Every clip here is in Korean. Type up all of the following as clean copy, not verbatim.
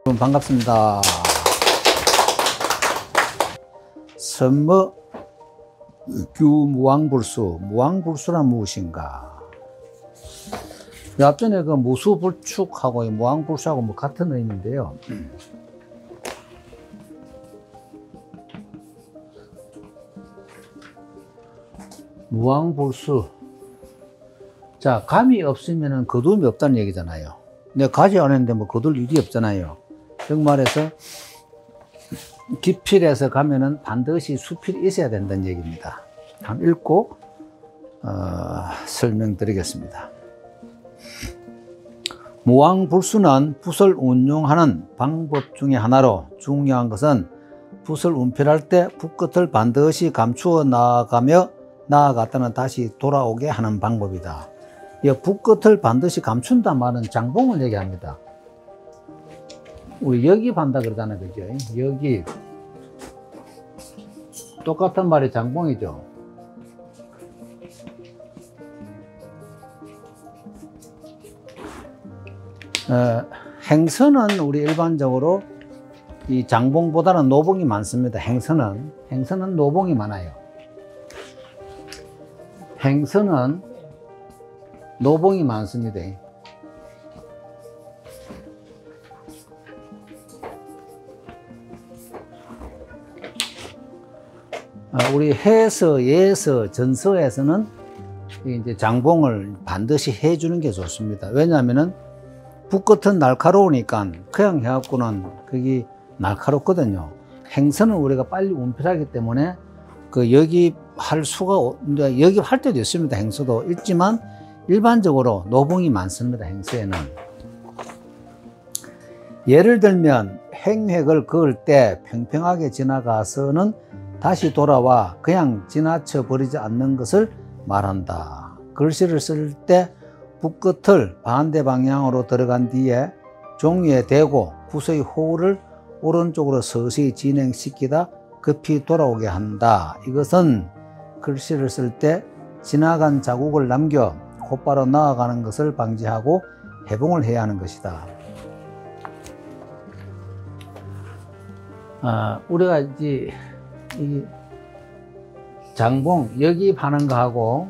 반갑습니다. 선머 규무왕불수, 무왕불수란 무엇인가? 앞전에 그 무수불축하고 무왕불수하고 뭐 같은 의미인데요. 무왕불수. 자, 감이 없으면 거두음이 없다는 얘기잖아요. 내가 가지 않았는데 뭐 거둘 일이 없잖아요. 즉 말해서 기필에서 가면은 반드시 수필이 있어야 된다는 얘기입니다. 한번 읽고 설명드리겠습니다. 무왕불수는 붓을 운용하는 방법 중에 하나로 중요한 것은 붓을 운필할 때 붓끝을 반드시 감추어 나아갔다는 다시 돌아오게 하는 방법이다. 이 붓끝을 반드시 감춘다 말은 장봉을 얘기합니다. 우리 여기반다 그러잖아요, 그죠? 여기 똑같은 말이 장봉이죠. 행선은 우리 일반적으로 이 장봉보다는 노봉이 많습니다. 행선은 노봉이 많아요. 행선은 노봉이 많습니다. 우리 해서, 예서, 전서에서는 이제 장봉을 반드시 해주는 게 좋습니다. 왜냐하면은 붓끝은 날카로우니까 그냥 해갖고는 그게 날카롭거든요. 행선은 우리가 빨리 운필하기 때문에 그 여기 할 수가, 여기 할 때도 있습니다. 행서도 있지만 일반적으로 노봉이 많습니다. 행서에는. 예를 들면 행획을 그을 때 평평하게 지나가서는 다시 돌아와 그냥 지나쳐 버리지 않는 것을 말한다. 글씨를 쓸 때 붓끝을 반대 방향으로 들어간 뒤에 종이에 대고 붓의 호를 오른쪽으로 서서히 진행시키다 급히 돌아오게 한다. 이것은 글씨를 쓸 때 지나간 자국을 남겨 곧바로 나아가는 것을 방지하고 해봉을 해야 하는 것이다. 우리가 이제 이 장봉 여기 파는 거하고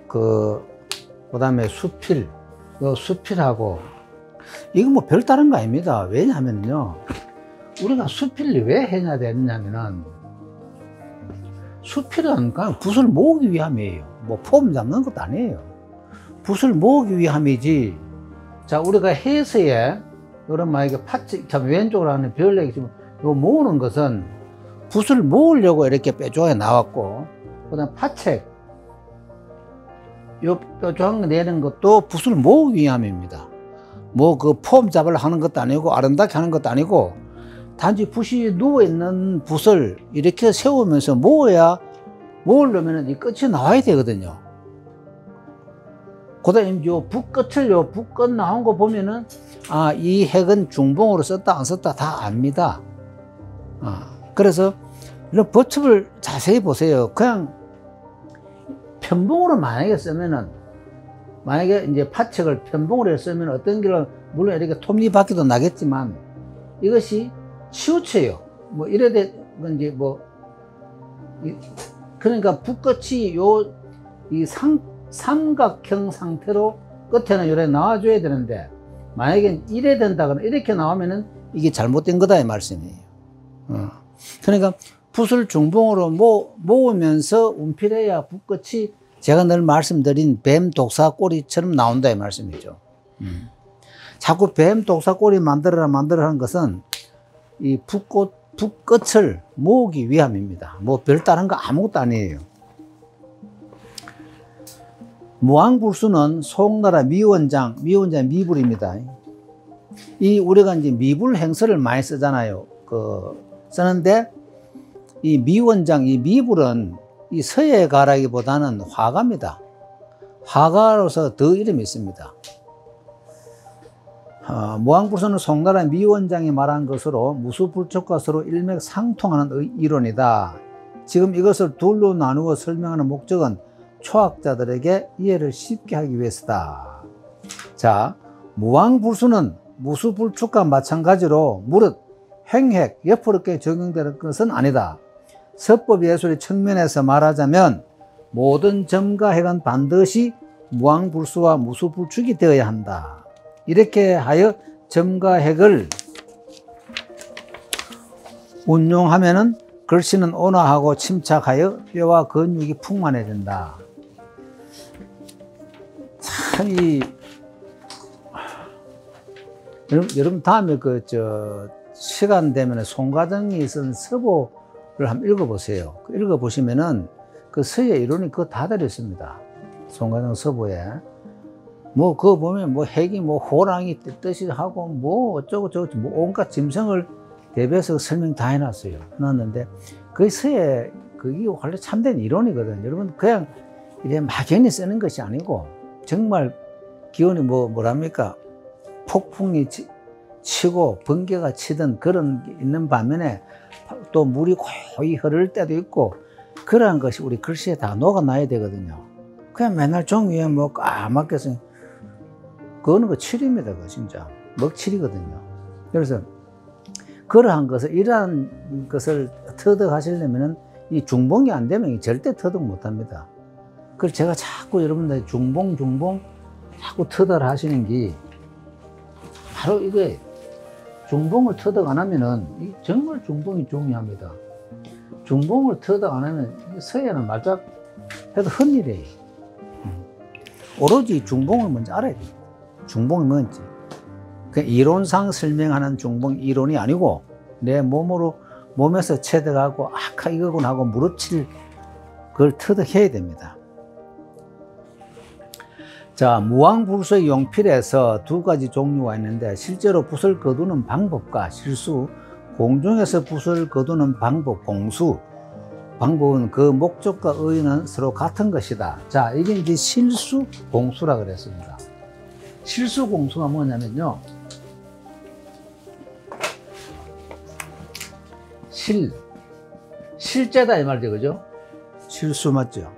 그다음에 수필, 수필하고 이거 뭐 별다른 거 아닙니다. 왜냐하면요, 우리가 수필을 왜 해야 되느냐면은 수필은 그냥 붓을 모으기 위함이에요. 뭐 폼 잡는 것도 아니에요. 붓을 모으기 위함이지. 자, 우리가 해서에 이런 만약에 파츠, 참 왼쪽으로 하는 별내기 지금 이거 모으는 것은 붓을 모으려고 이렇게 뾰족하게 나왔고, 그다음 파책 요 뾰족한 거 내는 것도 붓을 모으기 위함입니다. 뭐 그 폼 잡을 하는 것도 아니고 아름답게 하는 것도 아니고 단지 붓이 누워있는 붓을 이렇게 세우면서 모으려면 이 끝이 나와야 되거든요. 그 다음에 요 붓끝 나온 거 보면은, 이 핵은 중봉으로 썼다, 안 썼다 다 압니다. 그래서 이런 버첩을 자세히 보세요. 그냥 편봉으로 만약에 쓰면은, 만약에 이제 파책을 편봉으로 쓰면 어떤 길로, 물론 이렇게 톱니바퀴도 나겠지만 이것이 치우쳐요. 뭐 이래 된 건지 뭐, 그러니까 붓끝이 이 삼각형 상태로 끝에는 이렇게 나와줘야 되는데, 만약에 이래 된다거나 이렇게 나오면은 이게 잘못된 거다 이 말씀이에요. 그러니까 붓을 중봉으로 모으면서 운필해야 붓끝이 제가 늘 말씀드린 뱀 독사꼬리처럼 나온다 이 말씀이죠. 자꾸 뱀 독사꼬리 만들어라 하는 것은 이 붓끝을 모으기 위함입니다. 뭐 별다른 거 아무것도 아니에요. 무왕불수는 송나라 미원장 미불입니다. 우리가 이제 미불 행서를 많이 쓰잖아요. 쓰는데 이 미원장, 이 미불은 이 서예가라기보다는 화가입니다. 화가로서 더 이름이 있습니다. 무왕불수는 송나라 미원장이 말한 것으로 무수불축과 서로 일맥상통하는 이론이다. 지금 이것을 둘로 나누어 설명하는 목적은 초학자들에게 이해를 쉽게 하기 위해서다. 자, 무왕불수는 무수불축과 마찬가지로 무릇 횡획, 옆으로게 적용되는 것은 아니다. 서법예술의 측면에서 말하자면 모든 점과 핵은 반드시 무왕불수와 무수불축이 되어야 한다. 이렇게 하여 점과 핵을 운용하면은 글씨는 온화하고 침착하여 뼈와 근육이 풍만해진다. 참, 여러분 다음에 시간 되면 송가정이 쓴 서보를 한번 읽어보세요. 읽어보시면은 그 서의 이론이 그거 다 들어있습니다. 송가정 서보에. 뭐, 그거 보면 뭐 핵이 뭐 호랑이 뜻이 하고 뭐 어쩌고저쩌고 뭐 온갖 짐승을 대비해서 설명 다 해놨어요. 해놨는데 그 서에 그게 원래 참된 이론이거든요. 여러분 그냥 이제 막연히 쓰는 것이 아니고 정말 기온이 뭐랍니까? 폭풍이 치고 번개가 치던 그런 게 있는 반면에 또 물이 고이 흐를 때도 있고 그러한 것이 우리 글씨에 다 녹아나야 되거든요. 그냥 맨날 종이 위에 뭐 까맣게 써. 그거는 그 칠입니다. 그거 진짜. 먹칠이거든요. 그래서 그러한 것을, 이러한 것을 터득하시려면은 이 중봉이 안 되면 절대 터득 못 합니다. 그래서 제가 자꾸 여러분들 중봉 자꾸 터득을 하시는 게 바로 이거예요. 중봉을 터득 안 하면은 정말 중봉이 중요합니다. 중봉을 터득 안 하면 서예는 말짝 해도 헛일이에요. 오로지 중봉을 먼저 알아야 돼요. 중봉이 뭔지. 그 이론상 설명하는 중봉 이론이 아니고 내 몸에서 체득하고 아까 이거구나 하고 무릎칠 그걸 터득해야 됩니다. 자, 무왕불수의 용필에서 두 가지 종류가 있는데 실제로 붓을 거두는 방법과 실수, 공중에서 붓을 거두는 방법, 공수, 방법은 그 목적과 의의는 서로 같은 것이다. 자, 이게 이제 실수, 공수라 그랬습니다. 실수, 공수가 뭐냐면요. 실제다 이 말이죠, 그죠? 실수 맞죠?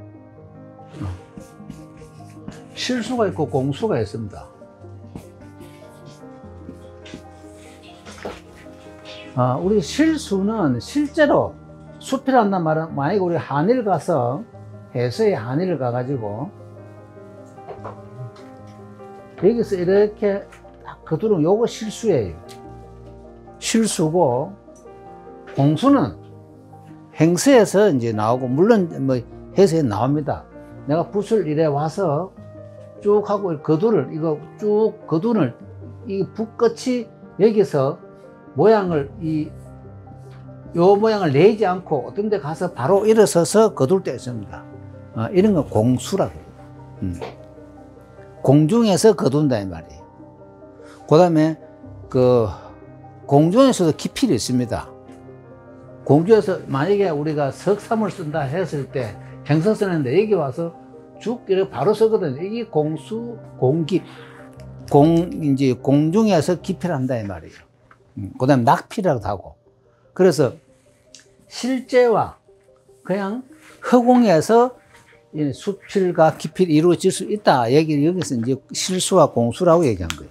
실수가 있고 공수가 있습니다. 우리 실수는 실제로 수필한단 말은 만약에 우리 한일 가서 해서에 한일 가가지고 여기서 이렇게 거두는 요거 실수예요. 실수고 공수는 행서에서 이제 나오고 물론 뭐 해서에 나옵니다. 내가 붓을 이래 와서 쭉 하고 거두를 이거 쭉 거두는 이 붓끝이 여기서 모양을 요 모양을 내지 않고 어떤 데 가서 바로 일어서서 거둘 때 있습니다. 이런 거 공수라고 해요. 공중에서 거둔다 이 말이에요. 그 다음에 공중에서도 기필이 있습니다. 공중에서 만약에 우리가 석삼을 쓴다 했을 때 행서 쓰는데 여기 와서 쭉 이렇게 바로 쓰거든요. 이게 공수, 공기, 이제 공중에서 기필을 한다 이 말이에요. 그 다음에 낙필이라고도 하고. 그래서 실제와 그냥 허공에서 수필과 기필이 이루어질 수 있다. 여기서 이제 실수와 공수라고 얘기한 거예요.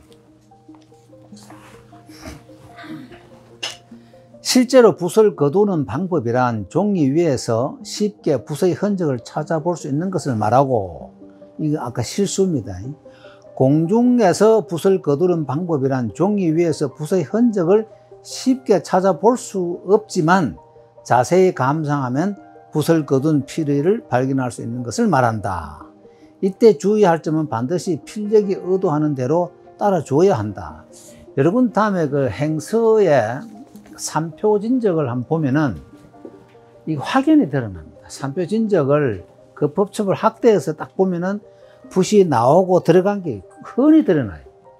실제로 붓을 거두는 방법이란 종이 위에서 쉽게 붓의 흔적을 찾아볼 수 있는 것을 말하고, 이거 아까 실수입니다. 공중에서 붓을 거두는 방법이란 종이 위에서 붓의 흔적을 쉽게 찾아볼 수 없지만 자세히 감상하면 붓을 거둔 필의를 발견할 수 있는 것을 말한다. 이때 주의할 점은 반드시 필력이 의도하는 대로 따라줘야 한다. 여러분 다음에 그 행서의 삼표진적을 한번 보면은 이 확연히 드러납니다. 삼표진적을 그 법첩을 학대해서 딱 보면은 붓이 나오고 들어간 게 흔히 드러나요.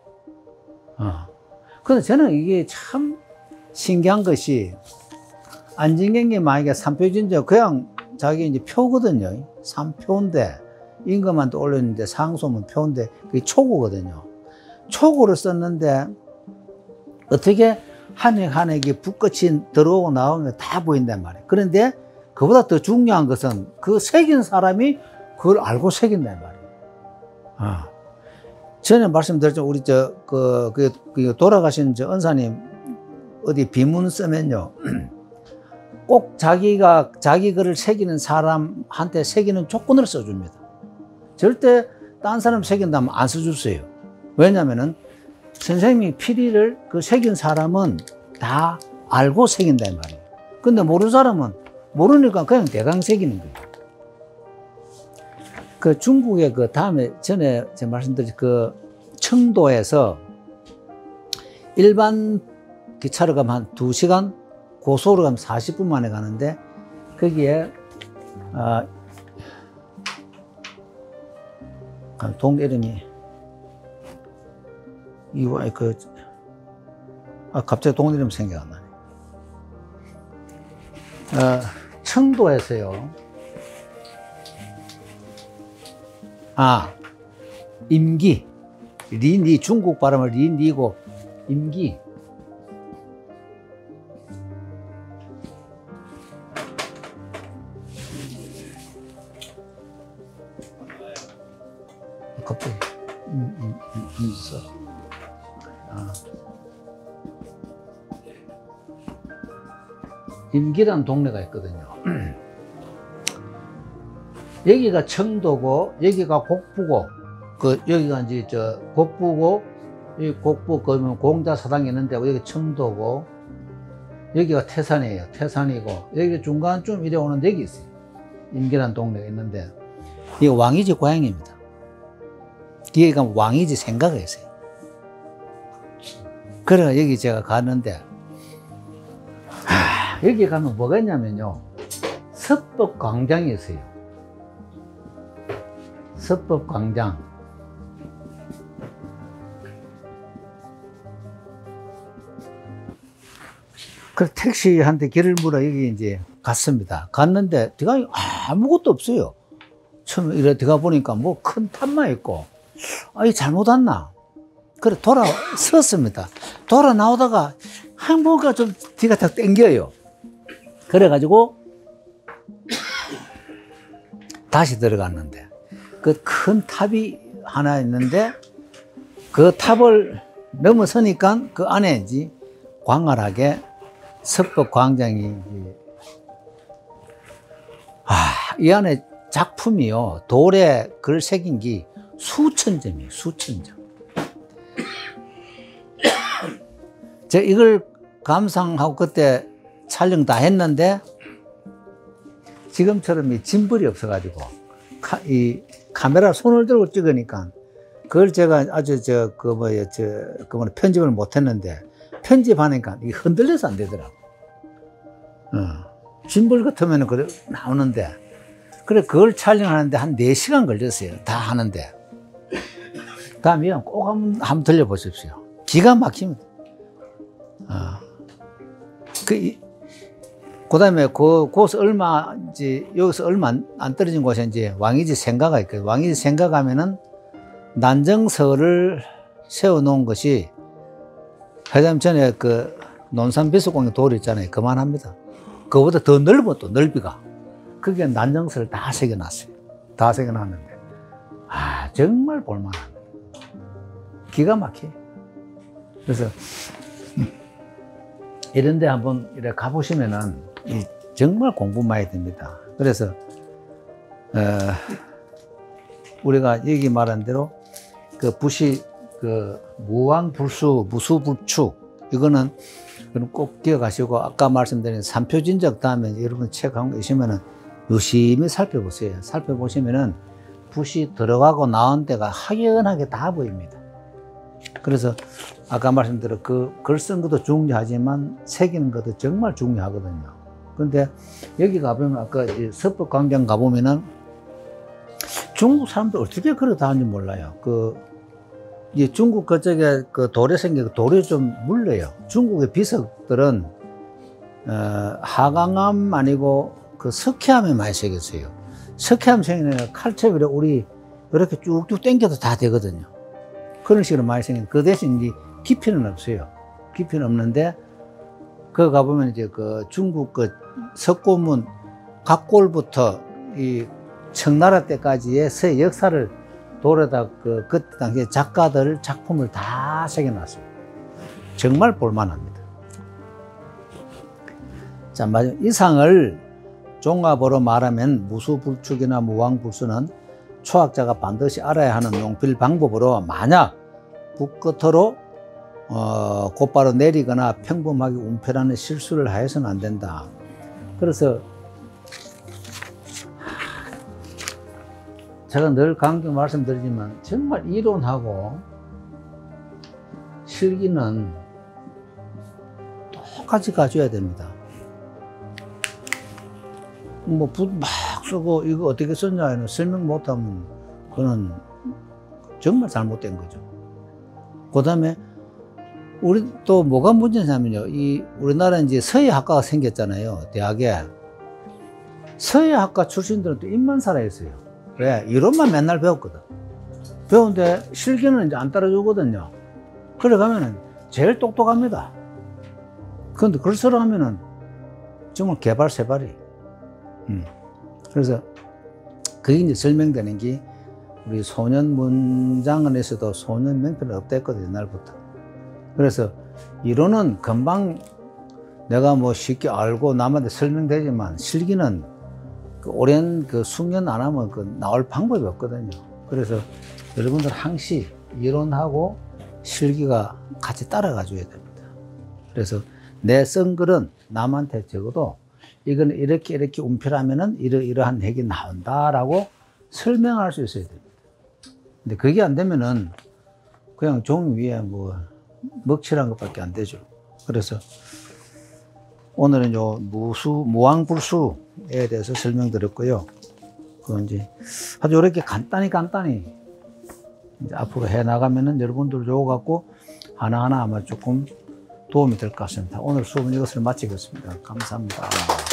근데 저는 이게 참 신기한 것이 안진경이 만약에 삼표진적 그냥 자기 이제 표거든요. 삼표인데 임금만 또 올렸는데 상소문 표인데 그게 초고거든요. 초고를 썼는데 어떻게 한 획 한 획이 붓끝이 들어오고 나오는 게 다 보인단 말이에요. 그런데 그보다 더 중요한 것은 그 새긴 사람이 그걸 알고 새긴단 말이에요. 전에 말씀드렸죠. 우리 돌아가신 은사님 어디 비문 쓰면요. 꼭 자기 글을 새기는 사람한테 새기는 조건을 써줍니다. 절대 딴 사람 새긴다면 안 써주세요. 왜냐면은 선생님이 PD를 그 새긴 사람은 다 알고 새긴다 이 말이에요. 근데 모르는 사람은 모르니까 그냥 대강 새기는 거예요. 그 중국의 그 다음에 전에 제가 말씀드린 그 청도에서 일반 기차로 가면 한 2시간, 고속으로 가면 40분 만에 가는데 거기에 동 이름이 갑자기 동 이름 생각 안 나네. 청도에서요. 임기. 리니 중국 발음을 리니고 임기. 갑자기 있어. 임기라는 동네가 있거든요. 여기가 청도고 여기가 곡부고 여기가 이제 곡부고 여기 곡부 그러면 공자 사당이 있는데 여기 청도고 여기가 태산이에요. 태산이고 여기 중간 좀 이래 오는데 여기 있어요. 임기라는 동네가 있는데 이게 왕이지 고향입니다. 여기가 왕이지 생각을 했어요. 그래 여기 제가 갔는데 여기 가면 뭐가 있냐면요. 섭법광장이 있어요. 섭법광장. 그 택시한테 길을 물어 여기 이제 갔습니다. 갔는데 들어가 아무것도 없어요. 처음에 이래 들어가 보니까 뭐 큰 탑만 있고 이 잘못 왔나? 그래 섰습니다. 돌아 나오다가 뭔가 좀 뒤가 탁 땡겨요. 그래가지고 다시 들어갔는데 그 큰 탑이 하나 있는데 그 탑을 넘어서니까 그 안에 이제 광활하게 섭법광장이 이 안에 작품이요 돌에 글 새긴 게 수천 점이에요. 수천 점. 제가 이걸 감상하고 그때 촬영 다 했는데 지금처럼 이 짐벌이 없어가지고 이 카메라 손을 들고 찍으니까 그걸 제가 아주 편집을 못했는데 편집하니까 이게 흔들려서 안 되더라고. 짐벌 같으면 그래 나오는데 그래 그걸 촬영하는데 한 4시간 걸렸어요. 다 하는데 다음에 꼭 한번 들려보십시오. 기가 막힙니다. 그 다음에 거기서 여기서 얼마 안 떨어진 곳에 이제 왕이지 생가가 있거든요. 왕이지 생가 가면은 난정서를 세워놓은 것이 회장님 전에 그 논산 비수공의 돌 있잖아요. 그만합니다. 그거보다 더 넓어 또 넓이가. 거기에 난정서를 다 새겨놨어요. 다 새겨놨는데 정말 볼만합니다. 기가 막혀. 그래서 이런 데 한번 이렇게 가보시면은 정말 공부 많이 됩니다. 그래서 우리가 여기 말한 대로 그 부시 그 무왕불수 무수불축 이거는 꼭 기억하시고 아까 말씀드린 삼표진적 다음에 여러분 책 한 거 있으면은 유심히 살펴보세요. 살펴보시면은 붓이 들어가고 나온 데가 확연하게 다 보입니다. 그래서 아까 말씀드린 그 글 쓴 것도 중요하지만 새기는 것도 정말 중요하거든요. 근데 여기 가보면 아까 섭법광장 가보면은 중국 사람들 어떻게 글을 다 하는지 몰라요. 중국 그쪽에 그 돌에 생긴 돌이 좀 물려요. 중국의 비석들은 하강암 아니고 그 석회암에 많이 새겼어요. 석회암 생기는 칼집이 우리 이렇게 쭉쭉 당겨도 다 되거든요. 그런 식으로 많이 생긴. 그 대신 이제 깊이는 없어요. 깊이는 없는데 그 가보면 이제 그 중국 그 석고문 각골부터 이 청나라 때까지의 서 역사를 돌에다 그때 당시에 작가들 작품을 다 새겨놨습니다. 정말 볼만합니다. 자, 마지막 이 상을 종합으로 말하면 무수불축이나 무왕불수는 초학자가 반드시 알아야 하는 용필 방법으로 만약 북끝으로 곧바로 내리거나 평범하게 운편하는 실수를 하여서는 안 된다. 그래서 제가 늘 강조 말씀드리지만 정말 이론하고 실기는 똑같이 가져야 됩니다. 뭐 붓 막 쓰고 이거 어떻게 썼냐 설명 못하면 그거는 정말 잘못된 거죠. 그 다음에 우리 또 뭐가 문제냐면요, 이 우리나라 이제 서예학과가 생겼잖아요. 대학에 서예학과 출신들은 또 입만 살아있어요. 왜? 이론만 맨날 배웠거든. 배우는데 실기는 이제 안 따라주거든요. 그래 가면은 제일 똑똑합니다. 그런데 글쓰러 하면은 정말 개발세발이. 그래서 그게 이제 설명되는 게 우리 소년 문장원에서도 소년 명패는 없다 했거든요, 옛날부터. 그래서 이론은 금방 내가 뭐 쉽게 알고 남한테 설명되지만 실기는 그 오랜 그 숙련 안 하면 그 나올 방법이 없거든요. 그래서 여러분들 항시 이론하고 실기가 같이 따라가 줘야 됩니다. 그래서 내 쓴 글은 남한테 적어도 이건 이렇게 운필하면은 이러한 핵이 나온다라고 설명할 수 있어야 됩니다. 근데 그게 안 되면은 그냥 종이 위에 뭐 먹칠한 것밖에 안 되죠. 그래서 오늘은 요 무왕불수에 대해서 설명드렸고요. 그 이제 아주 이렇게 간단히 이제 앞으로 해 나가면은 여러분들 요거 갖고 하나하나 아마 조금 도움이 될 것 같습니다. 오늘 수업은 이것을 마치겠습니다. 감사합니다.